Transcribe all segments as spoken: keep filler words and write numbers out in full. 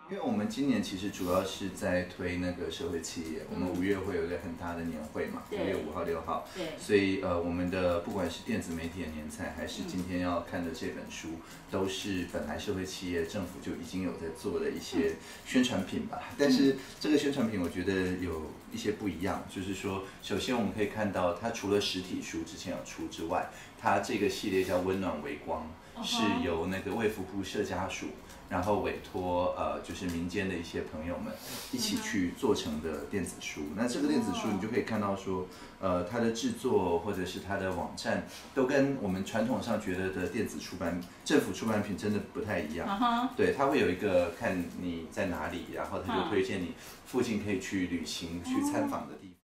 因为我们今年其实主要是在推那个社会企业，我们五月会有一个很大的年会嘛，五月五号、六号， 对， 所以呃，我们的不管是电子媒体的年菜，还是今天要看的这本书，都是本来社会企业政府就已经有在做的一些宣传品吧。但是这个宣传品我觉得有一些不一样，就是说，首先我们可以看到，它除了实体书之前有出之外，它这个系列叫温暖微光，是由那个卫福部社家署。然后委托呃，就是民间的一些朋友们一起去做成的电子书。那这个电子书你就可以看到说，呃，它的制作或者是它的网站，都跟我们传统上觉得的电子出版、政府出版品真的不太一样。对，它会有一个看你在哪里，然后它就推荐你附近可以去旅行、去参访的地方。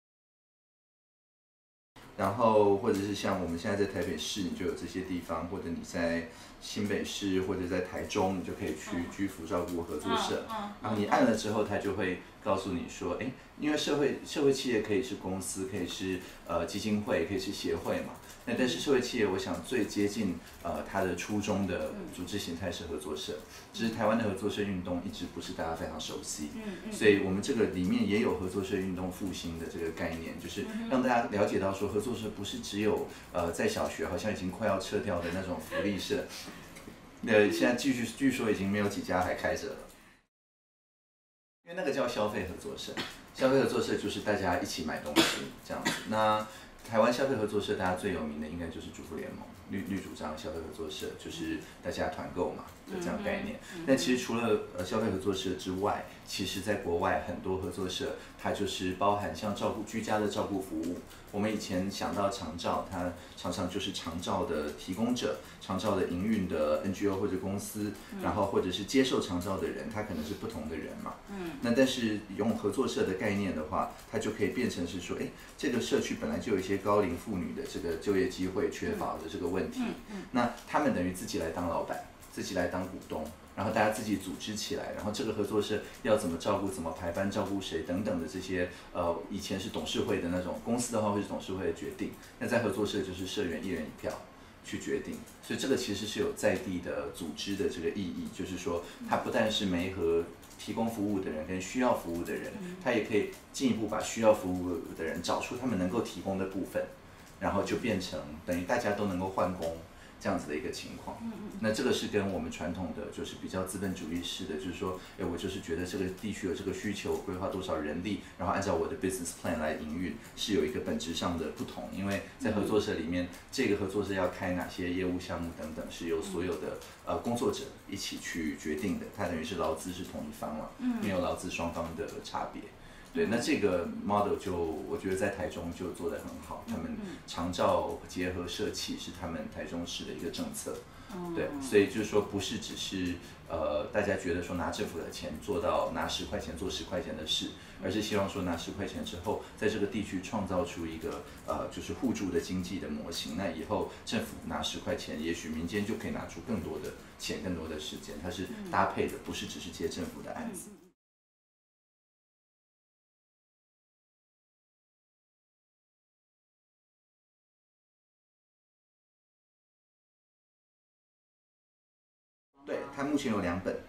然后或者是像我们现在在台北市，你就有这些地方，或者你在新北市或者在台中，你就可以去居服照顾合作社。然后你按了之后，它就会告诉你说，哎，因为社会社会企业可以是公司，可以是呃基金会，可以是协会嘛。那但是社会企业，我想最接近呃它的初衷的组织形态是合作社，只是台湾的合作社运动一直不是大家非常熟悉，所以我们这个里面也有合作社运动复兴的这个概念，就是让大家了解到说合作社不是只有呃在小学好像已经快要撤掉的那种福利社，呃现在继续据说已经没有几家还开着了，因为那个叫消费合作社，消费合作社就是大家一起买东西这样子。那台湾消费合作社，大家最有名的应该就是主妇联盟，绿绿主张消费合作社，就是大家团购嘛的这样概念。但其实除了呃消费合作社之外，其实在国外很多合作社，它就是包含像照顾居家的照顾服务。我们以前想到长照，它常常就是长照的提供者、长照的营运的 N G O 或者公司，然后或者是接受长照的人，他可能是不同的人嘛。嗯。那但是用合作社的概念的话，它就可以变成是说，哎，这个社区本来就有一些高龄妇女的这个就业机会缺乏的这个问题，那他们等于自己来当老板，自己来当股东。然后大家自己组织起来，然后这个合作社要怎么照顾、怎么排班、照顾谁等等的这些，呃，以前是董事会的那种，公司的话会是董事会的决定，那在合作社就是社员一人一票去决定，所以这个其实是有在地的组织的这个意义，就是说它不但是媒合提供服务的人跟需要服务的人，它也可以进一步把需要服务的人找出他们能够提供的部分，然后就变成等于大家都能够换工。这样子的一个情况，那这个是跟我们传统的就是比较资本主义式的，就是说，哎，我就是觉得这个地区有这个需求，规划多少人力，然后按照我的 business plan 来营运，是有一个本质上的不同。因为在合作社里面，这个合作社要开哪些业务项目等等，是由所有的呃工作者一起去决定的，它等于是劳资是同一方了，没有劳资双方的差别。对，那这个 model 就我觉得在台中就做得很好，他们长照结合社企是他们台中市的一个政策，对，所以就是说不是只是呃大家觉得说拿政府的钱做到拿十块钱做十块钱的事，而是希望说拿十块钱之后，在这个地区创造出一个呃就是互助的经济的模型，那以后政府拿十块钱，也许民间就可以拿出更多的钱、更多的时间，它是搭配的，不是只是接政府的案子。对，它目前有两本。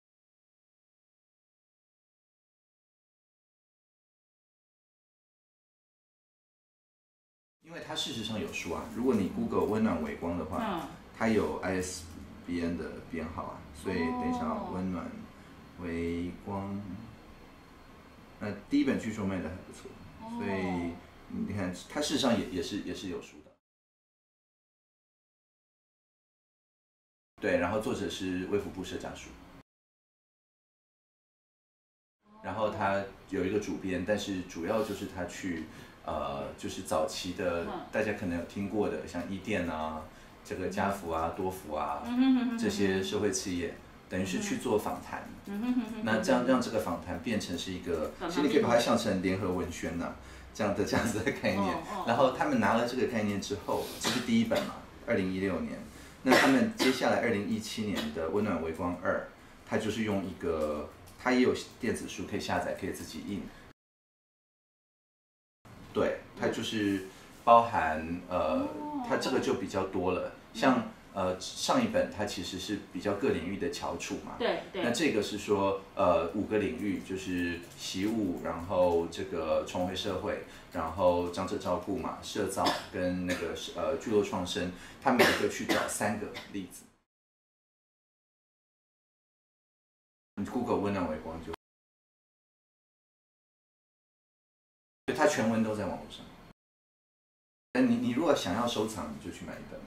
因为它事实上有书啊，如果你 Google 温暖微光的话，它有 I S B N 的编号啊，所以等一下温暖微光，那第一本据说卖的还不错，所以你看它事实上也也是也是有书的。对，然后作者是卫福部社家属，然后他有一个主编，但是主要就是他去，呃，就是早期的大家可能有听过的，像伊甸啊、这个家福啊、多福啊这些社会企业，等于是去做访谈。那这样让这个访谈变成是一个，其实你可以把它想成联合文宣呐、啊，这样的这样子的概念。然后他们拿了这个概念之后，这是第一本嘛，二零一六年。那他们接下来二零一七年的《温暖微光二》，它就是用一个，它也有电子书可以下载，可以自己印。对，它就是包含呃，它这个就比较多了，像呃上一本它其实是比较各领域的翘楚嘛， 对对。 那这个是说呃五个领域，就是习武，然后这个重回社会，然后长者照顾嘛，社造跟那个呃聚落创生，它每一个去找三个例子。你 Google 温暖微光就，它全文都在网络上。你你如果想要收藏，你就去买一本。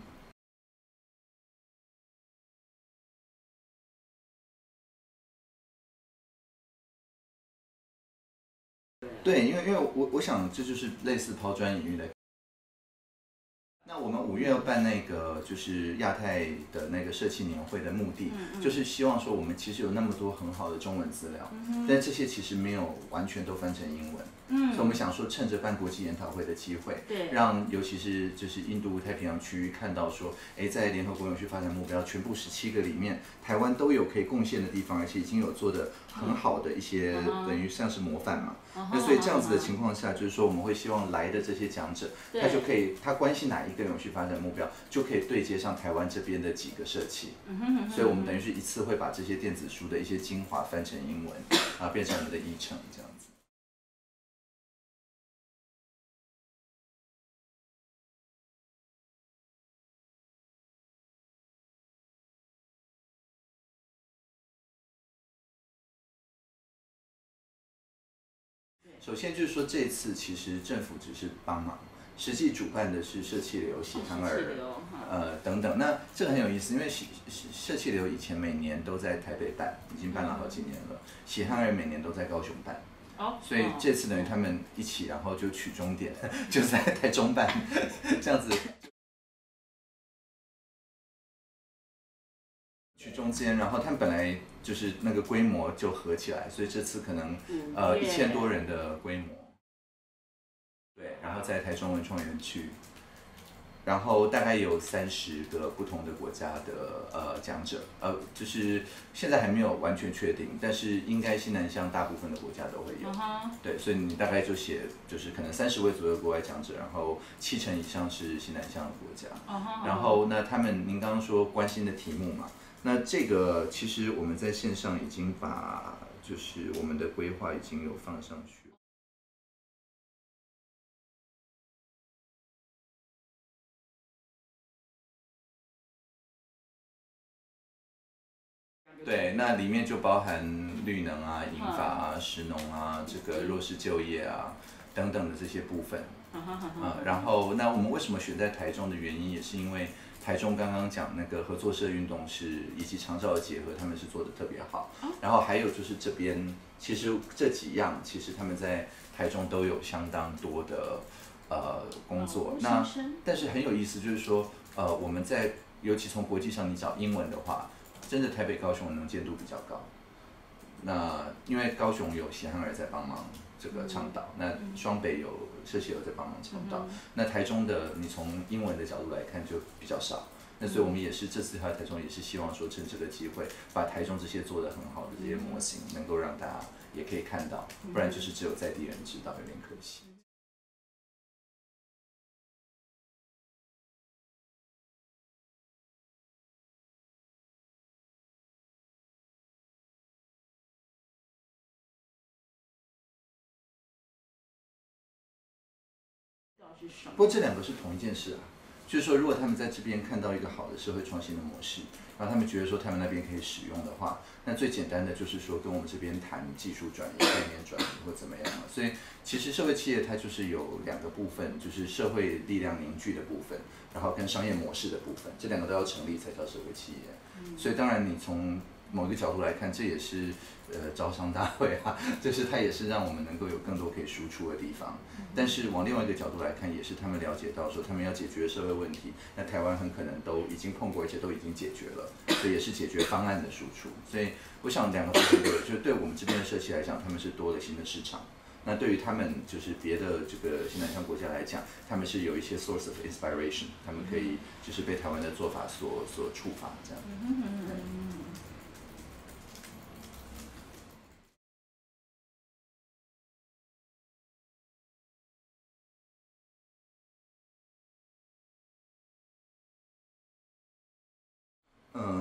对，因为因为我我想这就是类似抛砖引玉的。那我们五月要办那个就是亚太的那个社企年会的目的，嗯嗯就是希望说我们其实有那么多很好的中文资料，嗯、但这些其实没有完全都翻成英文。嗯，所以我们想说，趁着办国际研讨会的机会，对，让尤其是就是印度太平洋区域看到说，哎，在联合国永续发展目标全部十七个里面，台湾都有可以贡献的地方，而且已经有做的很好的一些，嗯、等于像是模范嘛。嗯、那所以这样子的情况下，就是说我们会希望来的这些讲者，他就可以他关心哪一个永续发展目标，就可以对接上台湾这边的几个社企。嗯、所以我们等于是一次会把这些电子书的一些精华翻成英文，啊，变成我们的议程这样子。首先就是说，这次其实政府只是帮忙，实际主办的是社企流、喜憨儿，呃等等。那这个很有意思，因为社企流以前每年都在台北办，已经办了好几年了；喜憨儿每年都在高雄办。所以这次等于他们一起，然后就取终点，就在台中办，这样子。去中间，然后他们本来就是那个规模就合起来，所以这次可能呃一千多人的规模，对，然后在台中文创园区，然后大概有三十个不同的国家的呃讲者，呃，就是现在还没有完全确定，但是应该西南向大部分的国家都会有， uh-huh. 对，所以你大概就写就是可能三十位左右国外讲者，然后七成以上是西南向的国家， uh-huh. 然后那他们您刚刚说关心的题目嘛。那这个其实我们在线上已经把，就是我们的规划已经有放上去。对，那里面就包含绿能啊、银发啊、食农啊、这个弱势就业啊等等的这些部分。啊，然后那我们为什么选在台中的原因，也是因为台中刚刚讲那个合作社运动是以及长照的结合，他们是做的特别好。然后还有就是这边其实这几样，其实他们在台中都有相当多的呃工作。那但是很有意思，就是说呃我们在尤其从国际上你找英文的话，真的台北、高雄能见度比较高。那因为高雄有喜憨儿在帮忙这个倡导，那双北有社企有在帮忙倡导，那台中的你从英文的角度来看就比较少。那所以我们也是这次来台中也是希望说趁这个机会，把台中这些做得很好的这些模型，能够让大家也可以看到，不然就是只有在地人知道，有点可惜。不过这两个是同一件事啊，就是说，如果他们在这边看到一个好的社会创新的模式，然后他们觉得说他们那边可以使用的话，那最简单的就是说跟我们这边谈技术转移、概念转移或怎么样嘛。所以其实社会企业它就是有两个部分，就是社会力量凝聚的部分，然后跟商业模式的部分，这两个都要成立才叫社会企业。所以当然你从某一个角度来看，这也是呃招商大会啊，就是它也是让我们能够有更多可以输出的地方。但是往另外一个角度来看，也是他们了解到说他们要解决社会问题，那台湾很可能都已经碰过，而且都已经解决了，所以也是解决方案的输出。所以我想两个部分都有，就是对我们这边的社企来讲，他们是多了新的市场。那对于他们就是别的这个新南向国家来讲，他们是有一些 source of inspiration， 他们可以就是被台湾的做法所所触发这样。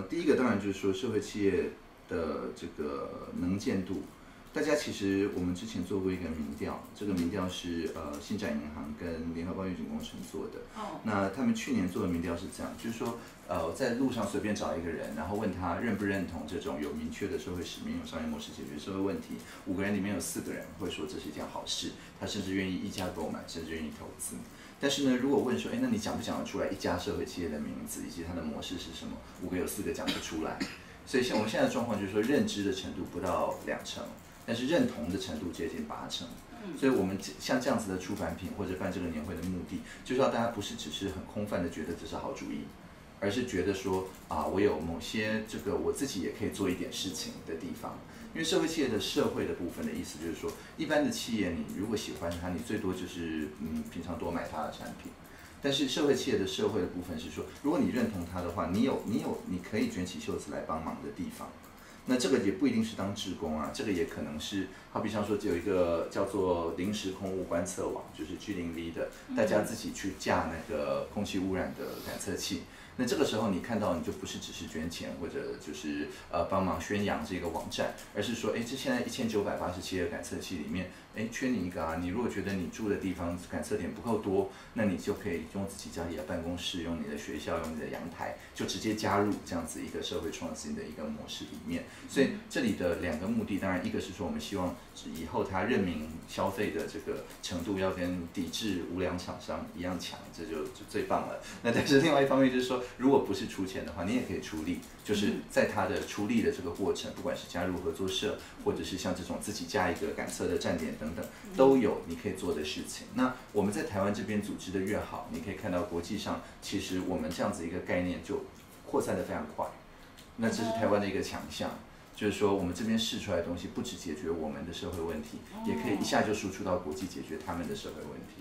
第一个当然就是说社会企业的这个能见度。大家其实我们之前做过一个民调，这个民调是呃新展银行跟联合报预警工程做的。哦。那他们去年做的民调是这样，就是说呃在路上随便找一个人，然后问他认不认同这种有明确的社会使命、用商业模式解决社会问题，五个人里面有四个人会说这是一件好事，他甚至愿意溢价购买，甚至愿意投资。但是呢，如果问说，哎，那你讲不讲得出来一家社会企业的名字以及它的模式是什么？五个有四个讲不出来。所以像我们现在的状况就是说，认知的程度不到两成。但是认同的程度接近八成，所以我们像这样子的出版品或者办这个年会的目的，就是要大家不是只是很空泛的觉得这是好主意，而是觉得说啊，我有某些这个我自己也可以做一点事情的地方。因为社会企业的社会的部分的意思就是说，一般的企业你如果喜欢它，你最多就是嗯平常多买它的产品。但是社会企业的社会的部分是说，如果你认同它的话，你有你有你可以卷起袖子来帮忙的地方。那这个也不一定是当志工啊，这个也可能是，好比像说有一个叫做临时空污观测网，就是 G 零 V 的，大家自己去架那个空气污染的感测器。那这个时候你看到，你就不是只是捐钱或者就是呃帮忙宣扬这个网站，而是说，哎，这现在一千九百八十七个感测器里面，哎，缺你一个啊！你如果觉得你住的地方感测点不够多，那你就可以用自己家里的办公室，用你的学校，用你的阳台，就直接加入这样子一个社会创新的一个模式里面。所以这里的两个目的，当然一个是说我们希望以后它认民消费的这个程度要跟抵制无良厂商一样强，这就就最棒了。那但是另外一方面就是说，如果不是出钱的话，你也可以出力，就是在它的出力的这个过程，不管是加入合作社，或者是像这种自己加一个感测的站点等等，都有你可以做的事情。那我们在台湾这边组织的越好，你可以看到国际上其实我们这样子一个概念就扩散得非常快。那这是台湾的一个强项。就是说，我们这边试出来的东西，不只解决我们的社会问题，也可以一下就输出到国际，解决他们的社会问题。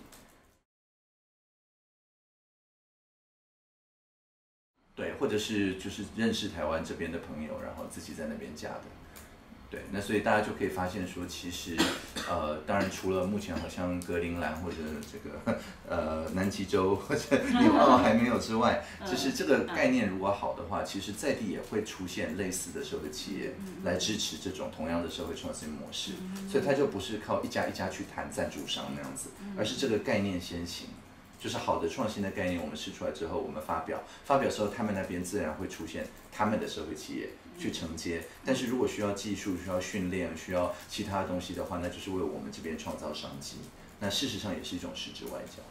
对，或者是就是认识台湾这边的朋友，然后自己在那边加的。对，那所以大家就可以发现说，其实，呃，当然除了目前好像格陵兰或者这个呃南极洲或者纽澳还没有之外，就是这个概念如果好的话，其实在地也会出现类似的社会企业来支持这种同样的社会创新模式，所以它就不是靠一家一家去谈赞助商那样子，而是这个概念先行。就是好的创新的概念，我们试出来之后，我们发表，发表之后，他们那边自然会出现他们的社会企业去承接。但是如果需要技术、需要训练、需要其他东西的话，那就是为我们这边创造商机。那事实上也是一种实质外交。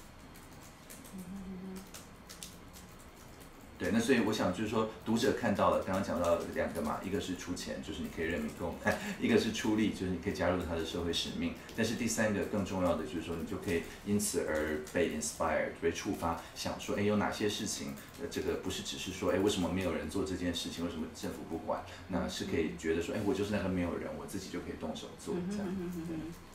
对，那所以我想就是说，读者看到了，刚刚讲到两个嘛，一个是出钱，就是你可以任命购买；一个是出力，就是你可以加入他的社会使命。但是第三个更重要的就是说，你就可以因此而被 inspired， 被触发，想说，哎，有哪些事情，呃，这个不是只是说，哎，为什么没有人做这件事情？为什么政府不管？那是可以觉得说，哎，我就是那个没有人，我自己就可以动手做这样。